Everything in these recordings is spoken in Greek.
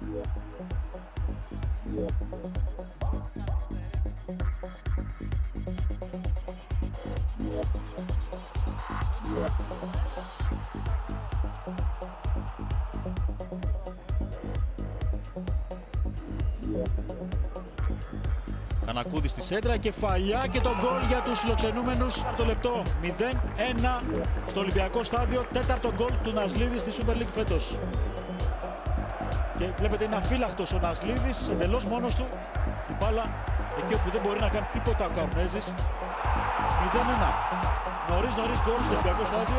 Κανακούδη στη σέντρα, κεφαλιά και το γκολ για τους φιλοξενούμενους. Το λεπτό 0-1 στο Ολυμπιακό Στάδιο. Τέταρτο γκολ του Νασλίδη στη Super League φέτος. Και βλέπετε είναι αφύλακτος ο Νασλίδης, εντελώς μόνος του. Η μπάλα εκεί όπου δεν μπορεί να κάνει τίποτα ο Καρνέζης. 0-1. Νωρίς γκολ στο Ολυμπιακό Στάδιο.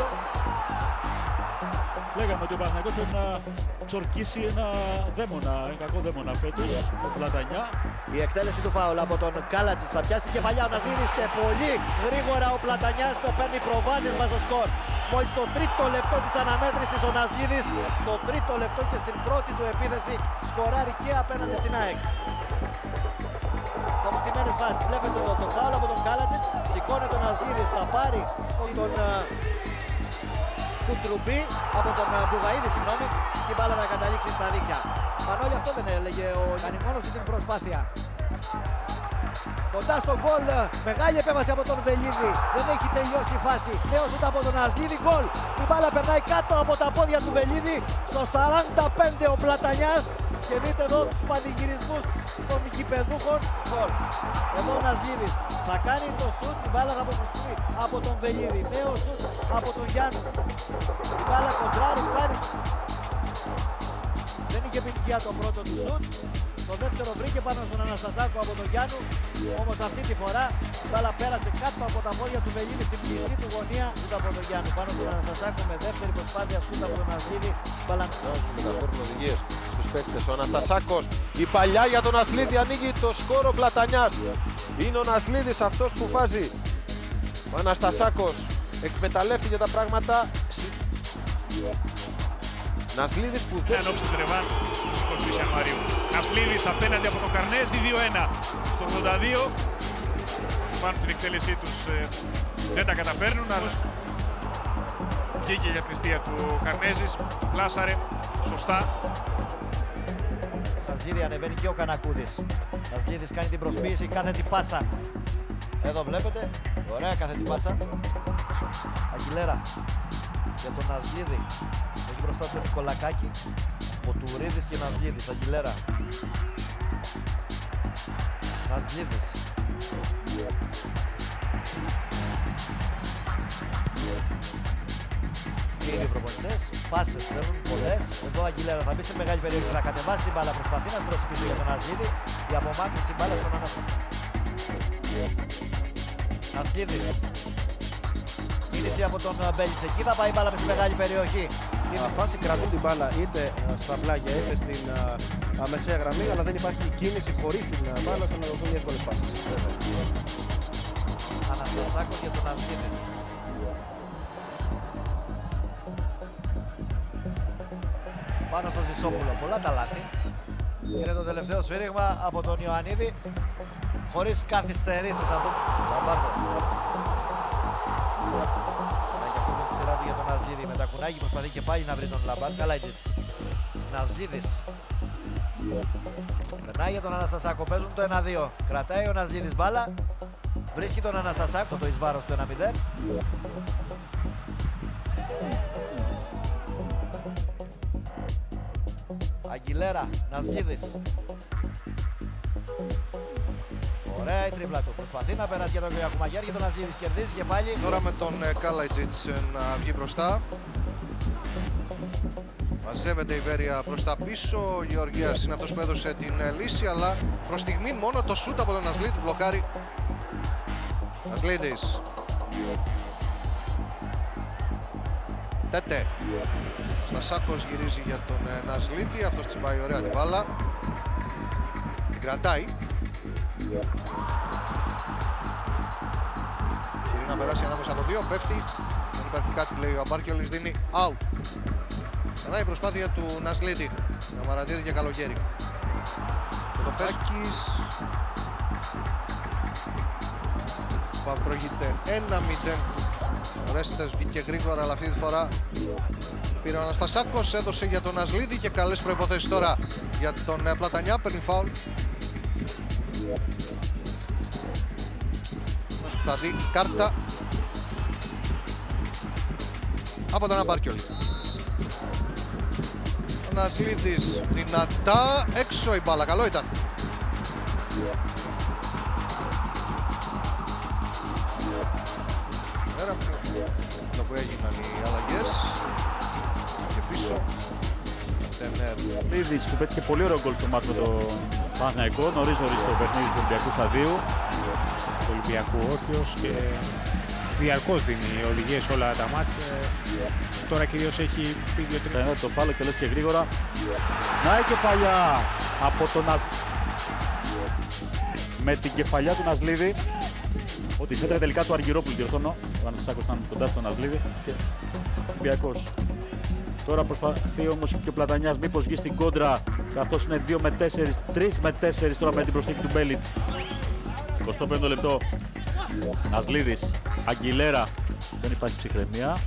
Λέγαμε ότι ο Παναθηναϊκός πρέπει να ξορκίσει ένα κακό δαίμονα φέτος, τον Πλατανιά. Η εκτέλεση του φάουλ από τον Κάλατζιτς, θα πιάσει την κεφαλιά ο Νασλίδης και πολύ γρήγορα ο Πλατανιάς παίρνει προβάδισμα στο σκορ. Μόλις στο τρίτο λεπτό της αναμέτρησης ο Νασλίδης, στο τρίτο λεπτό και στην πρώτη του επίθεση, σκοράρει και απέναντι στην ΑΕΚ. Καθιστημένες φάσεις, βλέπετε εδώ το φάουλ από τον Κάλατζιτς, σηκώνει τον Νασλίδης, θα πάρει τον Κουντρουμπή, από τον Μπουγαΐδη, συγγνώμη, και η μπάλα θα καταλήξει στα δίχτυα. Μανώλη, αυτό δεν έλεγε ο κάνει μόνος του την προσπάθεια. Κοντά στο γκολ, μεγάλη επέμβαση από τον Βελίδη, δεν έχει τελειώσει η φάση. Νέο σούτ από τον Νασλίδη, γκολ. Η μπάλα περνάει κάτω από τα πόδια του Βελίδη, στο 45 ο Πλατανιάς. Και δείτε εδώ τους πανηγυρισμούς των γηπεδούχων. Γκολ. Εδώ ο Νασλίδης θα κάνει το σούτ, η μπάλα θα αποκριστεί από τον Βελίδη. Νέο σούτ από τον Γιάννη. Η μπάλα κοντράρει, κάνει. Δεν είχε επιτυχία το πρώτο του σούτ. Το δεύτερο βρήκε πάνω στον Αναστασάκο από τον Γιάννου. Όμως αυτή τη φορά η μπάλα πέρασε κάτω από τα πόδια του Βελίδη στην πλησή του γωνία. Σούτ από τον Γιάννου πάνω στον Αναστασάκο με δεύτερη προσπάθεια. Σούτ από τον Νασλίδη. Δώσουν μεταφέρουν οδηγίες στους παίκτες. Ο Αναστασάκος, η παλιά για τον Νασλίδη, ανοίγει το σκόρο Πλατανιάς. Είναι ο Νασλίδης αυτός που βάζει. Ο Αναστασάκος εκμεταλλεύτηκε τα πράγματα. Νασλίδης που δεν... Εν ώψη της ρεβάνς στις 20 Ιανουαρίου. Νασλίδης απέναντι από τον Καρνέζη, 2-1. Στο 82 πάνω την εκτέλεσή τους δεν τα καταφέρνουν, αλλά βγήκε για την αιστεία του Καρνέζης, του πλάσαρε σωστά. Νασλίδη ανεβαίνει και ο Κανακούδης. Νασλίδης κάνει την προσποίηση, κάθετη πάσα. Εδώ βλέπετε, ωραία κάθετη πάσα. Αγγιλέρα για τον Νασλίδη. Έχει μπροστά του Νικολακάκη, Ποτουρίδης και Νασλίδης, Αγγιλέρα. Νασλίδης. Και οι δύο προπονητές, πάσες θέλουν πολλές. Εδώ Αγγιλέρα θα μπει σε μεγάλη περιοχή, θα κατεβάσει την μπάλα, προσπαθεί να στρώσει πίσω για τον Νασλίδη. Η απομάκρυνση μπάλα στον Αναστασάκο. Νασλίδης. Κίνηση από τον Μπέλιτς, εκεί θα πάει η μπάλα με στη μεγάλη περιοχή. Στην φάση κρατούν την μπάλα είτε στα πλάγια είτε στην μεσαία γραμμή, αλλά δεν υπάρχει κίνηση χωρίς την μπάλα ώστε να δοθούν εύκολες πάσεις. Αναστασάκο και τον Νασλίδη. Πάνω στο Ζησόπουλο, πολλά τα λάθη. Είναι το τελευταίο σφύριγμα από τον Ιωαννίδη, χωρίς καθυστερήσεις αυτό. Λαμπάρδο. Για τον Νασλίδη με τα κουνάκι, προσπαθεί και πάλι να βρει τον Λαμπάρ. Καλάιτιτς. Νασλίδης. Περνάει για τον Αναστασάκο, παίζουν το 1-2. Κρατάει ο Νασλίδης μπάλα. Βρίσκει τον Αναστασάκο, το εις βάρος του 1-0. Αγγιλέρα, Νασλίδης. Ωραία η τρίπλα του. Προσπαθεί να περάσει για τον Γιακουμαγιάρ και τον Νασλίδης κερδίζει και πάλι. Τώρα με τον Κάλαϊτζιτς να βγει μπροστά. Μαζεύεται η Βέρεια προς τα πίσω. Ο Γεωργίας είναι αυτός που έδωσε την λύση, αλλά προς στιγμή μόνο το σούτ από τον Νασλίδη μπλοκάρει. Νασλίδης. Τέτε. Στασάκος γυρίζει για τον Νασλίδη. Αυτός τσιμπάει ωραία την μπάλα. Την κρατάει. Θέλει να περάσει ανάμεσα από δύο, πέφτει. Δεν υπάρχει κάτι, λέει ο Αμπάρκιολης, δίνει out. Περνάει η προσπάθεια του Νασλίδη. Καμαρατίδη και Καλογέρη. Και το Πέσκης. Προηγείται 1-0. Ο Ρέστες βγήκε γρήγορα, αλλά αυτή τη φορά Πήρε ο Αναστασάκος, έδωσε για τον Ασλίδη και καλές προϋποθέσεις τώρα για τον Πλατανιά. Παίρνει φάουλ. Θα δει κάρτα από τον Αμπάρκιολη. Ο Νασλίδης δυνατά, έξω η μπάλα, καλό ήταν. Πέρα που έγιναν οι αλλαγές και πίσω Τενέρ. Λίδης που πέτυχε πολύ ωραίο γκολ στο μάτι με τον Παναθηναϊκό, νωρίς το παιχνίδι του Ολυμπιακού σταδίου. Του Ολυμπιακού όρθιος και διαρκώς δίνει οδηγίες όλα τα μάτς. Τώρα κυρίως έχει πει 2-3. Θα το πάλο και λες και γρήγορα. Να η κεφαλιά από τον με την κεφαλιά του Νασλίδη. Ότι σέντρα τελικά του Αργυρόπουλου, διορθώνω. Ο Αναστασάκος ήταν κοντά στον Νασλίδη και Ολυμπιακός. Τώρα προσπαθεί όμως και ο Πλατανιάς μήπως βγει στην κόντρα, καθώς είναι 2 με 4, 3 με 4 τώρα με την προσθήκη του Μπέλιτς. 25 λεπτό. Νασλίδης, Αγγιλέρα, δεν υπάρχει ψυχραιμία.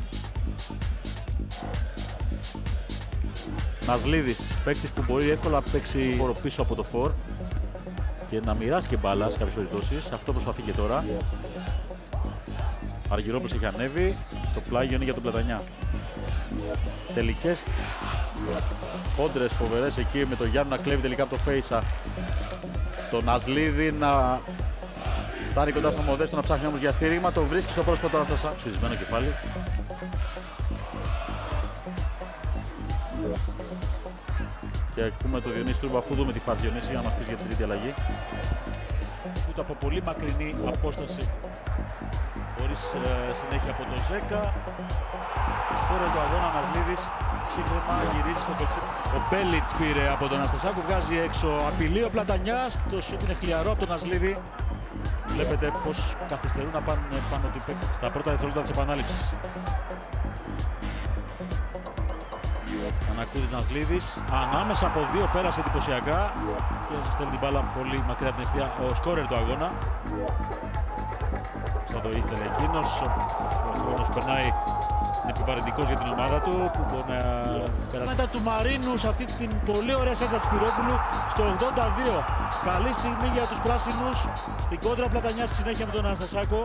Νασλίδης, παίκτης που μπορεί εύκολα να παίξει πίσω από το φορ και να μοιράσει και μπάλα σε κάποιες περιπτώσεις. Αυτό προσπαθεί και τώρα. Αργυρόπουλος έχει ανέβει, το πλάγιο είναι για τον Πλατανιά. Τελικές κόντρες φοβερές εκεί με τον Γιάννου να κλέβει τελικά από το Φέισα. Τον Νασλίδη να φτάνει κοντά στο Μοδέστο, να ψάχνει όμως για στήριγμα, το βρίσκει στο πρόσωπο του Αναστασάκου. Σφυρισμένο κεφάλι. Και ακούμε το Διονύση Τρούμπα, αφού δούμε τη φάση Διονύση, για να μας πεις για την τρίτη αλλαγή. Σούτ από πολύ μακρινή απόσταση, χωρίς συνέχεια από τον Ζέκα. Ο σκόρερ του αγώνα Νασλίδης σύγχρεμα γυρίζει στο κολτσί. Ο Μπέλιτς πήρε από τον Αναστασάκου, βγάζει έξω, απειλεί ο Πλατανιάς. Το σούτ είναι χλιαρό από τον Νασλίδη. Βλέπετε πως καθυστερούν να πάνε πάνω του παίκτη στα πρώτα δευτερόλεπτα της επανάληψης. Ανακούδης Νασλίδης, ανάμεσα από δύο πέρασε εντυπωσιακά και στέλνει την μπάλα πολύ μακριά από την αιστεία ο σκόρερ του αγώνα. Αυτό το ήθελε εκείνος, ο χρόνος περνάει, είναι επιβαρυντικός για την ομάδα του που μπορεί να περάσει. Μετά του Μαρίνου σε αυτή την πολύ ωραία σέντρα του Σπυρόπουλου στο 82. Καλή στιγμή για τους πράσινους, στην κόντρα Πλατανιά στη συνέχεια με τον Αναστασάκο.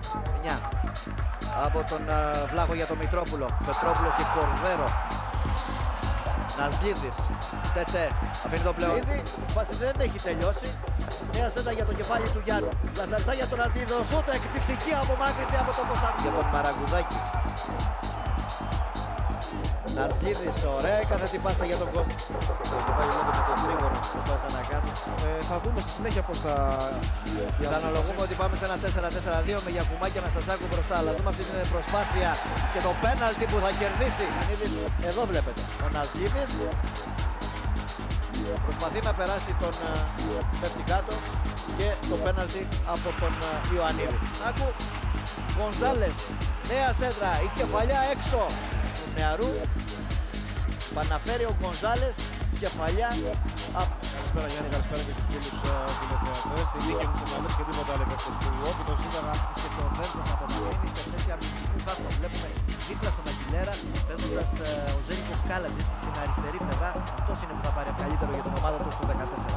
Από τον Βλάχο για τον Μητρόπουλο, Πετρόπουλος και Κορδέρο. Νασλίδης, Τετέ, αφήνει το πλέον. Ήδη η φάση δεν έχει τελειώσει. Νέα σέντρα για το κεφάλι του Γιάννου. Λαζαριστά για τον Νασλίδη, ο σούτα εκπληκτική απομάκρυνση από τον Κωνσταντίνο. Για τον Μαραγκουδάκη. Νασλίδης, ωραία, έκανε την πάσα για τον κόσμο. Και πάλι βλέπω με τον τρίγωνο που πάσα να κάνει. Θα δούμε στη συνέχεια πώς θα... Θα αναλογούμε ότι πάμε σε ένα 4-4-2 με Γιακουμάκη και Αναστασάκου μπροστά. Αλλά δούμε αυτή την προσπάθεια και το πέναλτι που θα κερδίσει. Εδώ βλέπετε. Ο Νασλίδης προσπαθεί να περάσει τον πέφτει κάτω και το πέναλτι από τον Ιωαννίδη. Άκου, Γκονζάλες, νέα σέντρα, η κεφαλιά έξω του νεαρού. Παναφέρει ο Γκονζάλες, κεφαλιά. Καλησπέρα Γιάννη, καλησπέρα και στους φίλους τηλεθεατές. Στη νίκη μου στο μυαλό και τίποτα άλλο εκτός του Ιώπη. Το Σούγαγα Και το Δέλτο θα απομακρύνει σε θέση αμυντικού κάτω. Βλέπουμε δίπλα στον Αγγιλέρα παίζοντας ο Ζέρικος Κάλατζης στην αριστερή πλευρά. Αυτός είναι που θα πάρει καλύτερο για την ομάδα του στο 14.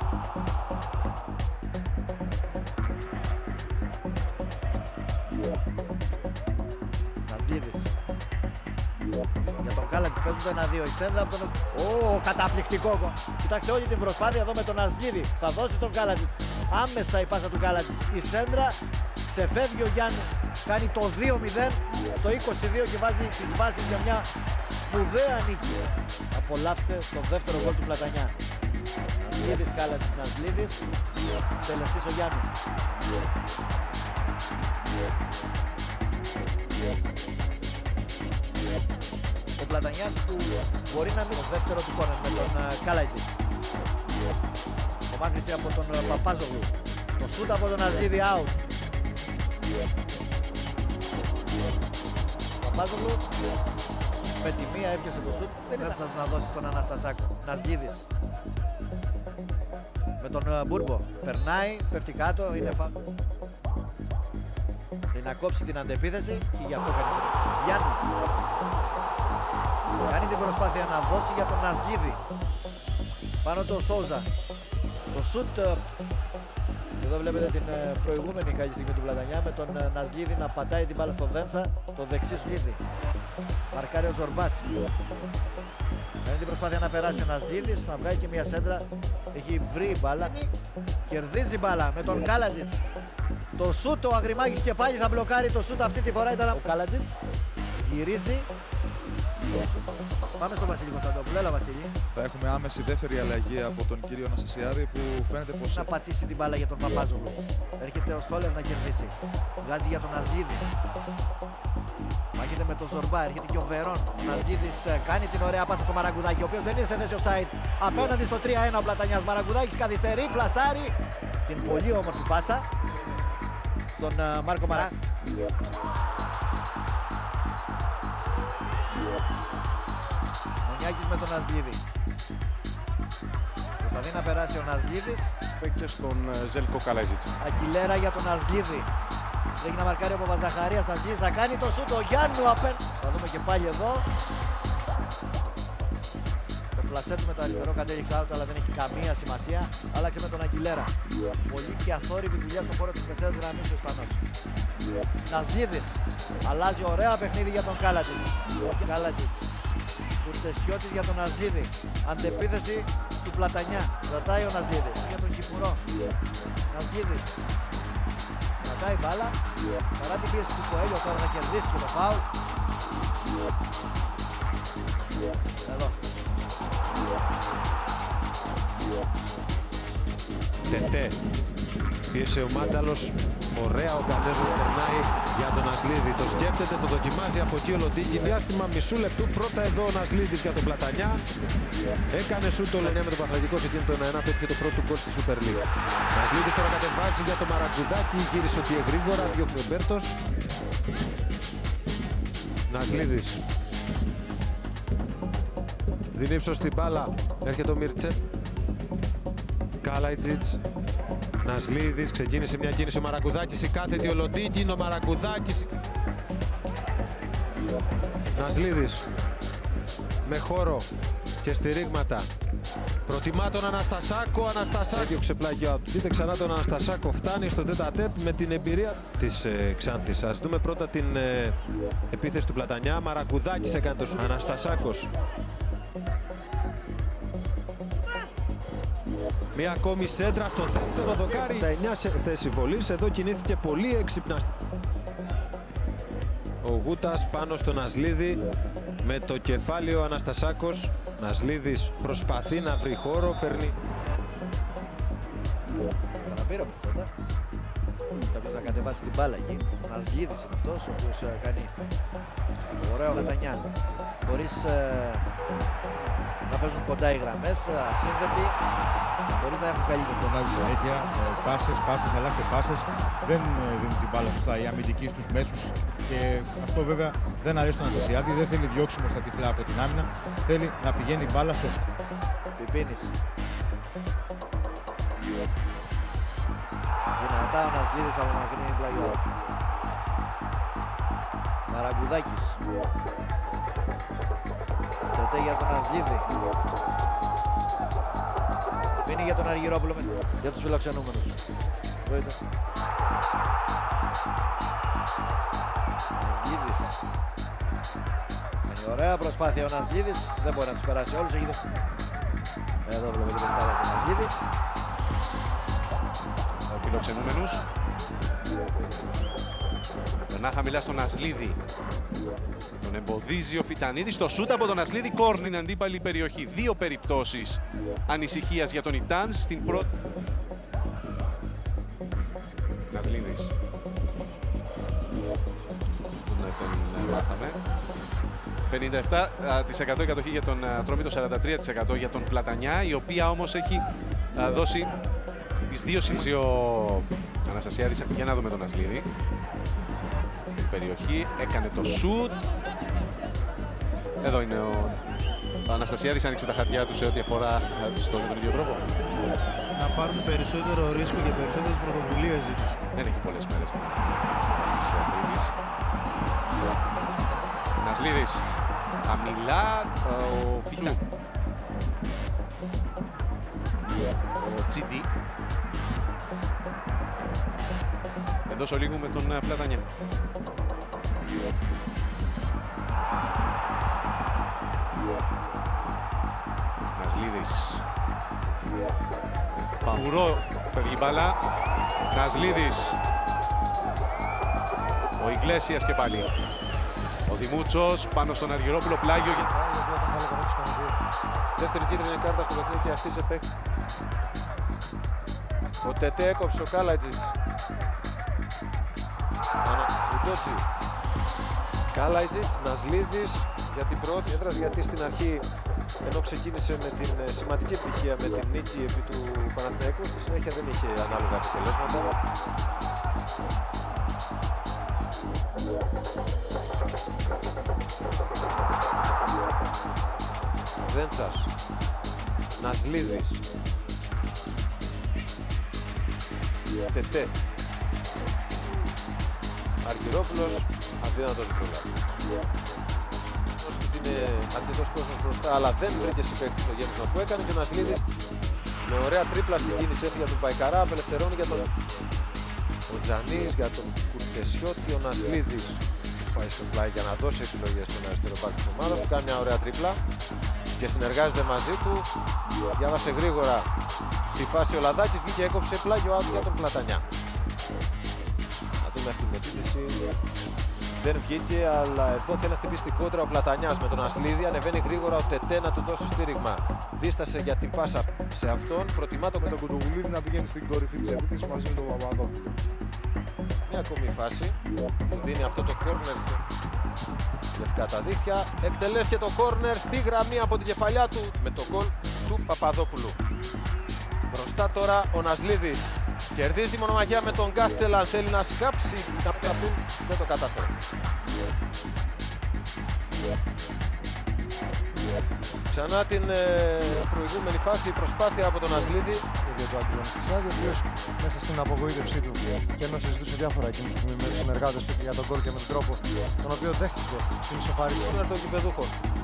Νασλίδης. Για τον Κάλατζη παίζουν το 1-2. Η σέντρα από τον... καταπληκτικό. Κοιτάξτε όλη την προσπάθεια εδώ με τον Νασλίδη. Θα δώσει τον Κάλατζη. Άμεσα η πάσα του Κάλατζη. Η σέντρα ξεφεύγει ο Γιάννη. Κάνει το 2-0 στο 22 και βάζει τις βάσεις για μια σπουδαία νίκη. Απολαύστε το δεύτερο γκολ του Πλατανιά. Νασλίδης, Κάλατζης, Νασλίδης. Τελευταίος ο Γιάννη. Ο Πλατανιάς που μπορεί να μην το δεύτερο του κόρνερ με τον Κάλατζη. Απομάκρυνση από τον Παπάζογλου. Το σούτ από τον Νασλίδη out. Παπάζογλου με τη μία έπιασε το σούτ. Δεν θα σας να δώσει τον Αναστασάκο. Νασλίδης με τον Μπούρμπο. Περνάει, πέφτει κάτω, είναι να κόψει την αντεπίθεση και γι' αυτό κάνει το Γιάννη. προσπάθεια να δώσει για τον Νασλίδη. Πάνω το Σόουζα. Το σουτ. Εδώ βλέπετε την προηγούμενη καλή στιγμή του Πλατανιά με τον Νασλίδη να πατάει την μπάλα στο Δέντσα, το δεξί Σλίδη. Μαρκάρει ο Ζορμπάς. Είναι την προσπάθεια να περάσει ο Νασλίδης, να βγάλει και μια σέντρα. Έχει βρει η μπάλα. Κερδίζει μπάλα με τον Κάλατζιτς. Το σουτ, ο Αγριμάκης και πάλι θα μπλοκάρει το σουτ. Αυτή τη φορά ήταν ο Κάλατζιτς. Γυρίζει. Πάμε στο Βασίλη Κωνσταντόπουλο. Έλα Βασίλη. Θα έχουμε άμεση δεύτερη αλλαγή από τον κύριο Αναστασιάδη που φαίνεται πως... Να πατήσει την μπάλα για τον Παπάζογλου. Έρχεται ο Στόλερ να κερδίσει. Βγάζει για τον Νασλίδη. Μάγεται με τον Ζορμπά, έρχεται και ο Βερόν. Ο Νασλίδης κάνει την ωραία πάσα στο Μαραγκουδάκη, ο οποίος δεν είναι σε θέση offside. Απέναντι στο 3-1 ο Πλατανιάς. Μαραγκουδάκης καθυστερεί, πλασάρει την πολύ όμορφη πάσα στον Μάρκο Μαρά. Μονιάκης με τον Νασλίδη. Προσπαθεί να περάσει ο Νασλίδης. Και στον Ζέλκο Καλαζίτσα. Αγγιλέρα για τον Νασλίδη. Έχει να μαρκάρει ο Παπαζαχαρίας, Νασλίδης θα κάνει το σούτ, ο Γιάννου απέναντι. Θα δούμε και πάλι εδώ. Το πλασέ του με το αριστερό κατέληξε out, αλλά δεν έχει καμία σημασία. Άλλαξε με τον Αγγιλέρα. Πολύ και αθόρυβη δουλειά στον χώρο της μεσαίας γραμμής ο Ισπανός. Νασλίδης. Αλλάζει ωραία παιχνίδι για τον Κάλατζιτς. Κάλατζιτς. Κουρτεσιώτης για τον Νασλίδη. Αντεπίθεση του Πλατανιά. Κρατάει ο Νασλίδης για τον Κυπουρό. Νασλίδης. Κρατάει μπάλα. Παρά την πίεση του Κοέλιο τώρα θα κερδίσει και το φάουλ. Εδώ. Τετέ. Πίεσε ο Μάνταλος. Ωραία ο Κανέζος περνάει για τον Νασλίδη. Το σκέφτεται, το δοκιμάζει από εκεί ο Λοντίκη. Διάστημα μισού λεπτού. Πρώτα εδώ ο Νασλίδης για τον Πλατανιά. Έκανε σου το Λενέα με τον Παναθηναϊκό σε εκείνο το 1-1. Πέτυχε το πρώτο γκολ στη Super League. Νασλίδης τώρα κατεβάζει για τον Μαραγκουδάκη. Γύρισε ο γρήγορα. Διώχνει ο Μπέρτος. Νασλίδης. Δίνει ύψος στην μπάλα. Έρχεται ο Μιρτσέ. Κάλαϊτζιτς. Νασλίδης, ξεκίνησε μια κίνηση ο Μαραγκουδάκης, η κάθετη ο Λοντίκιν, ο Μαραγκουδάκης. Νασλίδης, με χώρο και στηρίγματα. Προτιμά τον Αναστασάκο, Αναστασάκο ξεπλάγιο. Δείτε ξανά τον Αναστασάκο, φτάνει στο τέτα-τέτ με την εμπειρία της Ξάνθης. Ας δούμε πρώτα την επίθεση του Πλατανιά. Μαραγκουδάκης έκανε το σου. Αναστασάκος. Μία ακόμη σέντρα στο δεύτερο δοκάρι. Τα 9 σε θέση βολής. Εδώ κινήθηκε πολύ έξυπνα. Ο Γούτας πάνω στον Νασλίδη με το κεφάλι ο Αναστασάκος. Νασλίδης προσπαθεί να βρει χώρο, παίρνει. Αναπήρα από τη τσάντα. Κάποιος να κατεβάσει την μπάλα εκεί. Ο Νασλίδης είναι αυτός ο οποίος κάνει ωραίο Πλατανιά. Χωρίς να παίζουν κοντά οι γραμμές, ασύνδετοι. Χωρίς να έχουν καλύτερη. Φωνάζει συνέχεια, πάσες, αλλά και πάσες. Δεν δίνουν την μπάλα σωστά οι αμυντικοί στους μέσους. Και αυτό βέβαια δεν αρέσει τον Αναστασιάδη. Δεν θέλει διώξιμο στα τυφλά από την άμυνα. Θέλει να πηγαίνει η μπάλα σωστά. Πιπίνης. Δυνατά ο Νασλίδης απομακρύνει πλαγιό. Μαραγκουδάκης. Τότε για τον Νασλίδη. Μείνει για τον Αργυρόπουλο, για τους φιλοξενούμενους. Νασλίδης. Κάνει ωραία προσπάθεια ο Νασλίδης. Δεν μπορεί να τους περάσει όλους. Εδώ βλέπετε την μπάλα του Νασλίδη. Ο φιλοξενούμενους. Περνά χαμηλά στον Νασλίδη. Τον εμποδίζει ο Φιτανίδης. Το σούτ από τον Νασλίδη, κόρνερ στην αντίπαλη περιοχή. Δύο περιπτώσεις ανησυχίας για τον Ιτάνς. Στην πρώτη. Νασλίδης. Τον μάθαμε. 57% η κατοχή για τον Ατρόμητο, 43% για τον Πλατανιά, η οποία όμως έχει δώσει τις δύο σημείες. Ο Αναστασιάδης, για να δούμε τον Νασλίδη. Στην περιοχή, έκανε το σουτ. Εδώ είναι ο Αναστασιάδης, άνοιξε τα χαρτιά του σε ό,τι αφορά στον ίδιο τρόπο. Να πάρουν περισσότερο ρίσκο και περισσότερες πρωτοβουλίες ζήτηση. Δεν έχει πολλές μέρες της Ακρίβης. Νασλίδης. Χαμηλά ο Φίτα. Ο Τσίντι. Εντός ολίγου με τον Πλατανιά. Νασλίδης. Παγουρό, φεύγει μπάλα. Νασλίδης. Ο Ιγκλέσιας και πάλι. Ο Δημούτσος πάνω στον Αργυρόπουλο, πλάγιο. Δεύτερη κίτρινη κάρτα στο παιχνίδι αυτή σε παίκτη. Ο Τετέ έκοψε ο Κάλατζιτς. Ουντότζι. Κάλατζιτς, Νασλίδης για την προώθηση έδρας, γιατί στην αρχή ενώ ξεκίνησε με την σημαντική επιτυχία με την νίκη επί του Παναθηναϊκού, στη συνέχεια δεν είχε ανάλογα αποτελέσματα. Δέντσας, Νασλίδης, Τετέ, Αργυρόπουλος, αδύνατος προλάβει. Είναι αρκετός κόσμος μπροστά, αλλά δεν βρήκε συμπαίκτη στο γέμισμα που έκανε και ο Νασλίδης με ωραία τρίπλα στην κίνηση έφυγε για τον Παϊκαρά, απελευθερώνει για τον ο Τζανής, για τον Κουρτεσιώτη. Ο Νασλίδης πάει στο πλάι για να δώσει επιλογές στον αριστερό μπακ της ομάδας που κάνει μια ωραία τρίπλα και συνεργάζεται μαζί του. Διάβασε γρήγορα τη φάση ο Λαδάκης, βγήκε έκοψε πλάγιο άδειο για τον Πλατανιά. Να δούμε αυτή την επίθεση. Δεν βγήκε, αλλά εδώ θέλει να χτυπήσει την κόντρα ο Πλατανιάς με τον Νασλίδη. Ανεβαίνει γρήγορα ο Τετέ να του δώσει στήριγμα. Δίστασε για την πάσα σε αυτόν. Προτιμά το με τον Κουνουβουλίδη να πηγαίνει στην κορυφή της επίθεσης μαζί με τον Παπαδό. Μια ακόμη φάση που δίνει αυτό το κόρνερ λευκά τα δίχτυα. Εκτελέσει και το κόρνερ στη γραμμή από την κεφαλιά του με το γκολ του Παπαδόπουλου. Μπροστά τώρα ο Νασλίδης. Κερδίζει τη μονομαχία με τον Γκάστσελα, θέλει να σκάψει να πταθούν, δεν το καταφέρει. Ξανά την προηγούμενη φάση, η προσπάθεια από τον Νασλίδη. Για το Αγγλονιστισάδη, ο οποίος μέσα στην απογοήτευσή του και ενώ συζητούσε διάφορα εκείνη τη στιγμή με τους συνεργάτες του για τον γκολ και με τον τρόπο τον οποίο δέχτηκε την ισοφάριση. Είναι το γηπεδούχο.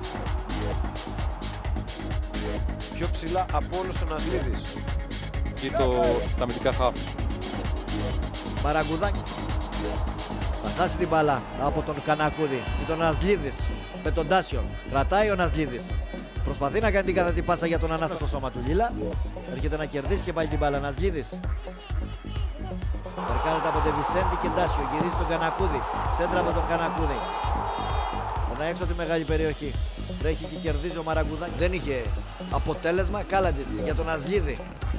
Πιο ψηλά από όλους ο Νασλίδης. Και τα αμυντικά χαφ. Μαραγκουδάκη. Θα χάσει την μπάλα από τον Κανακούδη και τον Νασλίδης με τον Τάσιο. Κρατάει ο Νασλίδης. Προσπαθεί να κάνει την κατά την πάσα για τον Ανάστα στο σώμα του Λίλα. Έρχεται να κερδίσει και πάλι την μπάλα. Νασλίδης. Περκάνεται από τον Βισέντη και Τάσιο. Γυρίζει τον Κανακούδη. Σέντρα από τον Κανακούδη. Περνάει έξω τη μεγάλη περιοχή. Τρέχει και κερδίζει ο Μαραγκουδάκη. Δεν είχε αποτέλεσμα. Κάλατζιτς για τον Νασλίδη.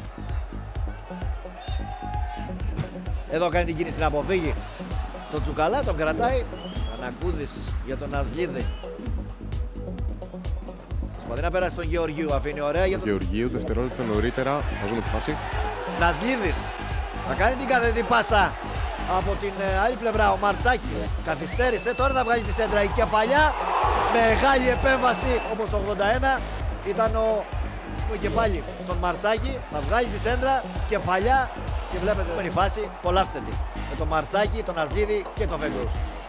Εδώ κάνει την κίνηση να αποφύγει. Τον Τζουκαλά τον κρατάει. Κανακούδης για τον Νασλίδη. Προσπαθεί να περάσει τον Γεωργίου. Αφήνει ωραία για τον Γεωργίου. Δευτερόλεπτο νωρίτερα. Θα ζούμε τη φάση. Νασλίδης. Θα κάνει την καθετή πάσα από την άλλη πλευρά. Ο Μαρτσάκης καθυστέρησε. Τώρα θα βγάλει τη σέντρα. Η κεφαλιά. Μεγάλη επέμβαση όπως το 81. Ήταν και πάλι τον Μαρτσάκη. Θα βγάλει τη σέντρα. Κεφαλιά. Και βλέπετε η φάση, απολαύστε τη. Με τον Μαρτσάκη, τον Νασλίδη και τον Βέγκρους.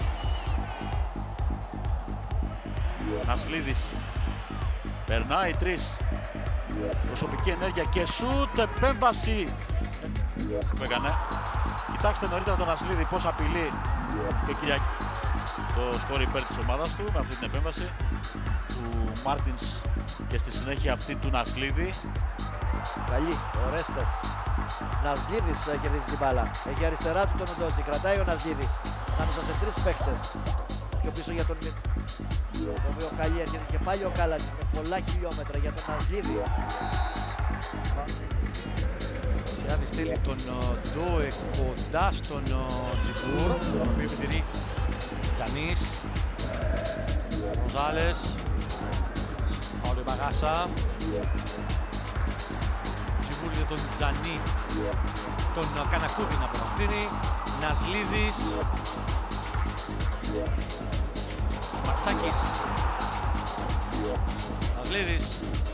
Νασλίδης. Περνάει τρεις. Προσωπική ενέργεια και σούτ, επέμβαση. Που έκανε. Κοιτάξτε νωρίτερα τον Νασλίδη πώς απειλεί και Κυριακή. Το σκορ υπέρ της ομάδας του με αυτή την επέμβαση του Μάρτινς και στη συνέχεια αυτή του Νασλίδη. Καλή, ο Ρέστας. Νασλίδης κερδίζει την μπάλα. Έχει αριστερά του τον Ουντότζι. Κρατάει ο Νασλίδης. Ανάμεσα σε τρεις παίκτες. Πιο πίσω για τον ο Καλή έρχεται και πάλι ο Κάλατζης με πολλά χιλιόμετρα για τον Νασλίδη. Σιάδης στέλνει τον Ντόε κοντά στον Τζιπούρ, τον οποίο επιτηρεί Τζανής, Ροζάλες, Παόλο Μπαγάσα, Τζιπούρ για τον Τζανί, τον Κανακούδη να απομακρύνει, Νασλίδης, Μαρτσάκης, Νασλίδης.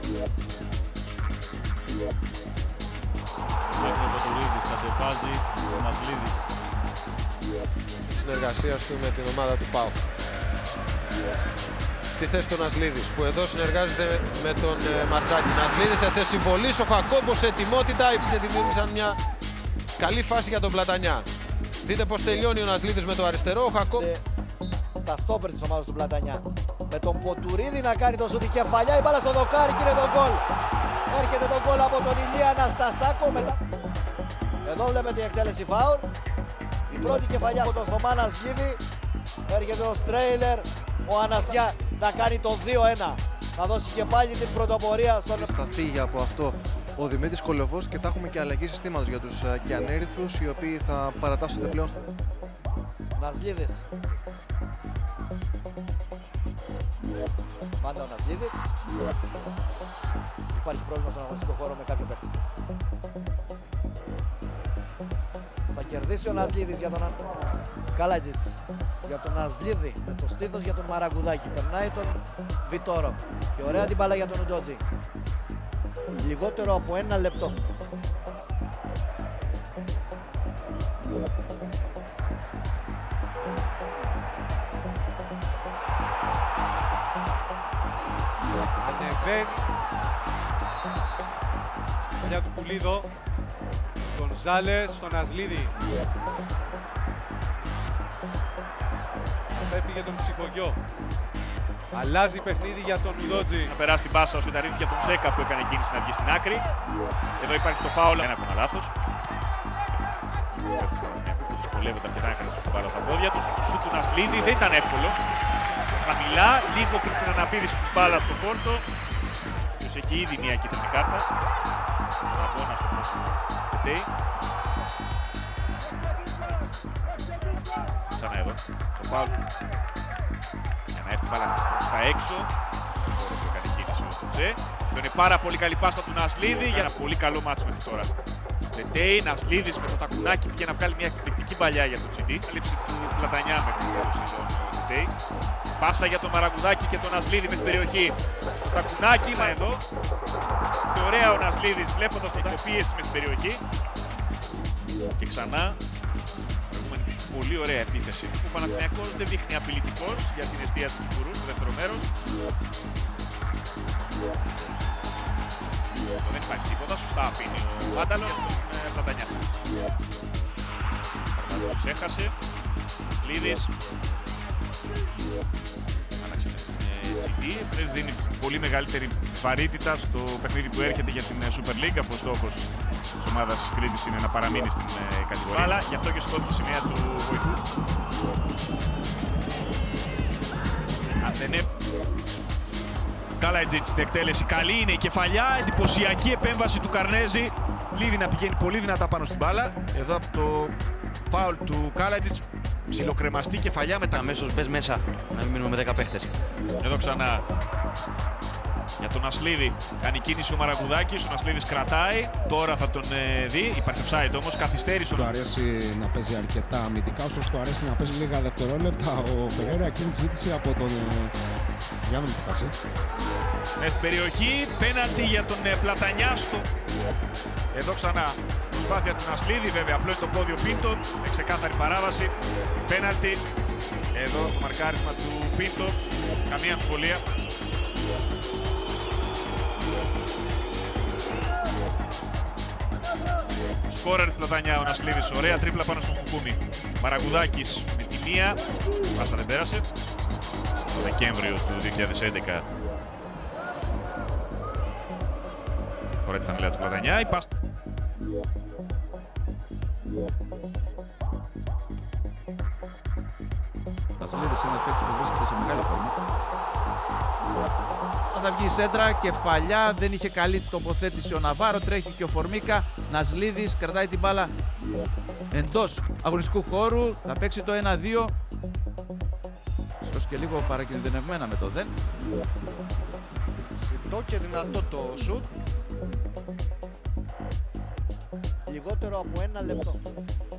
Μέχρι ο Ποτουρίδης κατεβάζει ο Νασλίδης. Η συνεργασία του με την ομάδα του ΠΑΟΚ. στη θέση του Νασλίδης, που εδώ συνεργάζεται με τον Μαρτζάκη. Νασλίδης σε θέση βολής, ο Χακόμπος σε ετοιμότητα και δημιούργησαν μια καλή φάση για τον Πλατανιά. Δείτε πως τελειώνει ο Νασλίδης με το αριστερό, ο Χακόμπος. Τα στόπερ της ομάδας του Πλατανιά. Με τον Ποτουρίδη να κάνει το σούτ, η κεφαλιά, η μπάλα στο δοκάρι και είναι το γκολ. Έρχεται το γκολ από τον Ηλία Αναστασάκο μετά. Εδώ βλέπετε η εκτέλεση φάουλ. Η πρώτη κεφαλιά από τον Θωμά Νασλίδη. Έρχεται ο Στρέιλερ, ο Αναστιά να κάνει το 2-1. Θα δώσει και πάλι την πρωτοπορία στον... Σταθεί από αυτό ο Δημήτρης Κολοβός και θα έχουμε και αλλαγή συστήματος για τους κιανέριθρους, οι οποίοι θα παρατάσσονται πλέον. Νασλίδης. Πάντα ο Νασλίδης. Υπάρχει πρόβλημα στον αγωνιστικό χώρο με κάποιο παίκτη. Θα κερδίσει ο Νασλίδης για τον Καλάτζιτς. Για τον Νασλίδη με το στήθος για τον Μαραγκουδάκη. Περνάει τον Βιτόρο. Και ωραία την μπάλα για τον Ουντότζη. Λιγότερο από 1 λεπτό. Ανεβαίνει για του Πουλίδο, τον Ζάλες, τον Ασλίδη. Έφυγε τον Ψυχογιό. Αλλάζει παιχνίδι για τον Ουδότζη. Να περάσει την πάσα ο Σβεταρίδης για τον Ζέκα που έκανε κίνηση να βγει στην άκρη. Εδώ υπάρχει το φάουλ. Ένα ακόμα λάθος. Δυσκολεύονται αρκετά να κρατήσουν την μπάλα στα πόδια τους. Το σούτ του Νασλίδη δεν ήταν εύκολο. Χαμηλά, λίγο πριν την αναπήδηση της μπάλας στο πόρτο. Ποιος έχει ήδη μια κίτρινη κάρτα. Τον αγώνα στο πόρτο. Πετέι. Ξανά εδώ. Το φάουλ. Για να έρθει μπάλα στα έξω. Που έκανε κίνηση ο Τουτζέ. Είναι πάρα πολύ καλή πάσα του Νασλίδη για ένα πολύ καλό μάτσο μέχρι τώρα. Πετέι, Νασλίδης με το τακουνάκι πήγε να βγάλει μια εκπληκτική παλιά για το GD. Λήψη του Πλατανιά μέχρι το τέλος εδώ ο Πετέι. Πάσα για τον Μαραγκουδάκη και τον Νασλίδη με στην περιοχή. Το τακουνάκι είναι εδώ. Και ωραία ο Νασλίδης βλέποντας την πίεση με στην περιοχή. Και ξανά. Πολύ ωραία επίθεση. Ο Παναθηναϊκός δεν δείχνει απειλητικός για την εστία του Κουρού στο δεύτερο μέρος. Δεν υπάρχει τίποτα, σωστά αφήνει ο Μάνταλο για τον Πλατανιά. Παρμαδός έχασε. Σλίδης. Άλλαξε GD. Δίνει πολύ μεγαλύτερη βαρύτητα στο παιχνίδι που έρχεται για την Super League, αφού ο στόχος της ομάδας της Κρήτης είναι να παραμείνει στην κατηγορία. Αλλά γι' αυτό και σηκώθηκε η σημαία του βοηθού. Αν δεν είναι... Καλατζίτς στην εκτέλεση, καλή είναι η κεφαλιά, εντυπωσιακή επέμβαση του Καρνέζη. Λίδη να πηγαίνει πολύ δυνατά πάνω στην μπάλα. Εδώ από το φάουλ του Καλατζίτς, ψιλοκρεμαστή κεφαλιά μετά. Αμέσως μπες μέσα, να μην μείνουμε με 10 παίχτες. Εδώ ξανά για τον Ασλίδη. Κάνει κίνηση ο Μαραγκουδάκης, ο Ασλίδης κρατάει. Τώρα θα τον δει. Υπάρχει offside όμως, καθυστέρησε. Του αρέσει να παίζει αρκετά αμυντικά, ωστόσο του αρέσει να παίζει λίγα δευτερόλεπτα. Ο Φερέρα εκείνη ζήτησε από τον Γιάννη με τη φάση. Στην περιοχή, πέναλτι για τον Πλατανιά. Εδώ ξανά προσπάθεια του Νασλίδη, βέβαια απλό είναι το πόδι ο Πίντο, με ξεκάθαρη παράβαση. Πέναλτι. Εδώ το μαρκάρισμα του Πίντο, καμία αμφιβολία. Σκόραρ της Πλατανιά ο Νασλίδης, ωραία τρίπλα πάνω στον Κουκούμι. Μαραγκουδάκης με τη μία, πάσα δεν πέρασε. Το Δεκέμβριο του 2011. Ωραία τη φανελέα του Πλατανιά, η πάσα. Νασλίδης είναι ένας παίκτης που βρίσκεται σε μεγάλη φόρμα. Θα βγει η σέντρα, κεφαλιά, δεν είχε καλή τοποθέτηση ο Ναβάρο, τρέχει και ο Φορμίκα. Νασλίδης κρατάει την μπάλα εντός αγωνιστικού χώρου, θα παίξει το 1-2. Ίσως και λίγο παρακινδυνευμένα με το δεν. Συντό και δυνατό το σουτ. Λιγότερο από 1 λεπτό.